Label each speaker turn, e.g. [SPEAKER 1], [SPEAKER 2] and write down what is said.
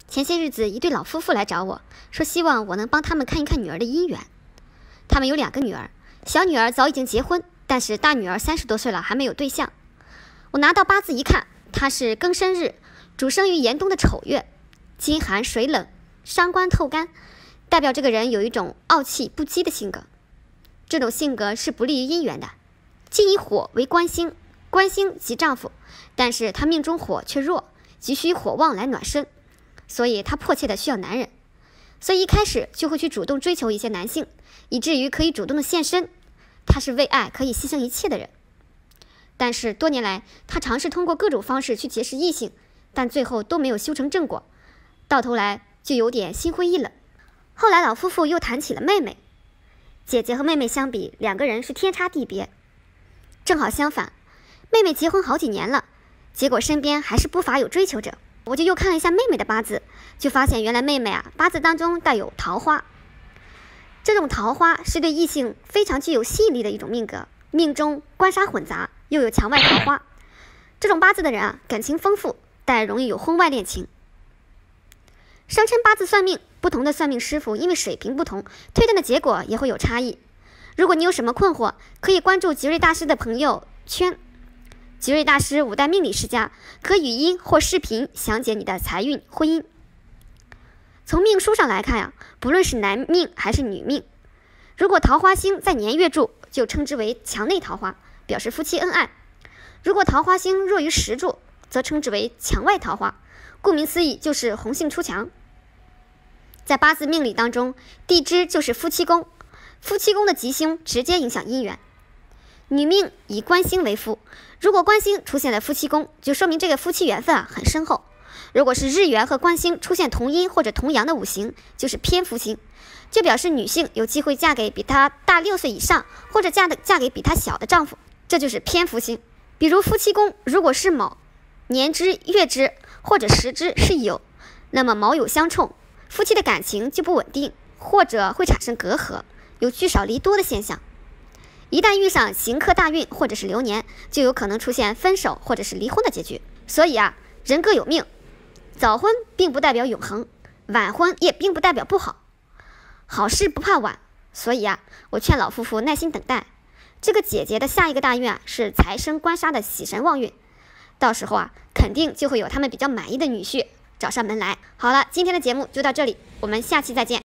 [SPEAKER 1] 前些日子，一对老夫妇来找我，说希望我能帮他们看一看女儿的姻缘。他们有2个女儿，小女儿早已经结婚，但是大女儿30多岁了还没有对象。我拿到八字一看，她是庚申日，主生于严冬的丑月，金寒水冷，伤官透干，代表这个人有一种傲气不羁的性格。这种性格是不利于姻缘的。既以火为官星，官星即丈夫，但是他命中火却弱，急需火旺来暖身，所以他迫切的需要男人，所以一开始就会去主动追求一些男性，以至于可以主动的献身。他是为爱可以牺牲一切的人。但是多年来，他尝试通过各种方式去结识异性，但最后都没有修成正果，到头来就有点心灰意冷。后来老夫妇又谈起了妹妹。姐姐和妹妹相比，2个人是天差地别。正好相反，妹妹结婚好几年了，结果身边还是不乏有追求者。我就又看了一下妹妹的八字，就发现原来妹妹八字当中带有桃花。这种桃花是对异性非常具有吸引力的一种命格，命中官杀混杂，又有墙外桃花。这种八字的人感情丰富，但容易有婚外恋情。生辰八字算命，不同的算命师傅因为水平不同，推断的结果也会有差异。如果你有什么困惑，可以关注吉瑞大师的朋友圈。吉瑞大师5代命理世家，可语音或视频详解你的财运、婚姻。从命书上来看不论是男命还是女命，如果桃花星在年月柱，就称之为墙内桃花，表示夫妻恩爱；如果桃花星弱于时柱，则称之为墙外桃花，顾名思义就是红杏出墙。在八字命理当中，地支就是夫妻宫，夫妻宫的吉星直接影响姻缘。女命以官星为夫，如果官星出现在夫妻宫，就说明这个夫妻缘分很深厚。如果是日元和官星出现同阴或者同阳的五行，就是偏夫星，就表示女性有机会嫁给比她大6岁以上，或者嫁给比她小的丈夫，这就是偏夫星。比如夫妻宫如果是卯，年支、月支或者时支是酉，那么卯酉相冲，夫妻的感情就不稳定，或者会产生隔阂，有聚少离多的现象。一旦遇上刑克大运或者是流年，就有可能出现分手或者是离婚的结局。所以人各有命，早婚并不代表永恒，晚婚也并不代表不好，好事不怕晚。所以我劝老夫妇耐心等待。这个姐姐的下一个大运是财生官杀的喜神旺运，到时候肯定就会有他们比较满意的女婿找上门来。好了，今天的节目就到这里，我们下期再见。